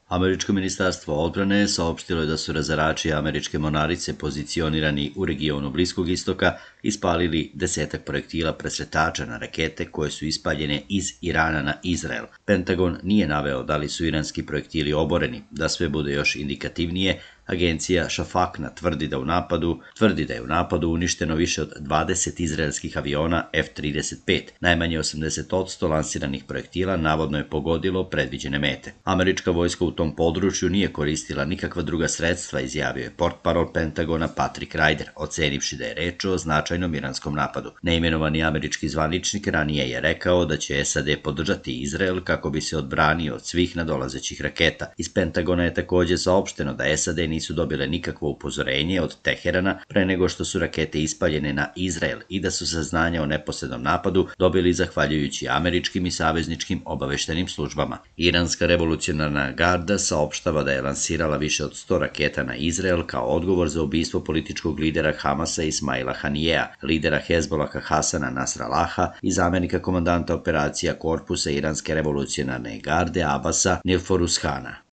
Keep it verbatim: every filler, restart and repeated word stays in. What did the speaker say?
Američko ministarstvo odbrane saopštilo je da su razarači američke mornarice pozicionirani u regionu Bliskog istoka ispalili desetak projektila presretača na rakete koje su ispaljene iz Irana na Izrael. Pentagon nije naveo da li su iranski projektili oboreni. Da sve bude još indikativnije, agencija Šafakna tvrdi da u napadu tvrdi da je u napadu uništeno više od dvadeset izraelskih aviona F trideset pet. Najmanje osamdeset posto lansiranih projektila navodno je pogodilo predviđene mete. Američka vojska u tom području nije koristila nikakva druga sredstva, izjavio je portparol Pentagona Patrick Ryder, ocenivši da je reč o značajnom iranskom napadu. Neimenovani američki zvaničnik ranije je rekao da će S A D podržati Izrael kako bi se odbranio od svih nadolazećih raketa. Iz Pentagona je takođe saopšteno da S A D nisu dobile nikakvo upozorenje od Teherana pre nego što su rakete ispaljene na Izrael i da su saznanja o neposrednom napadu dobili zahvaljujući američkim i savezničkim obaveštenim službama. Iranska revolucionarna garda saopštava da je lansirala više od sto raketa na Izrael kao odgovor za ubistvo političkog lidera Hamasa Ismaila Hanijea, lidera Hezbolaha Hasana Nasrallaha i zamenika komandanta operacija korpusa Iranske revolucionarne garde Abasa Nilforushana.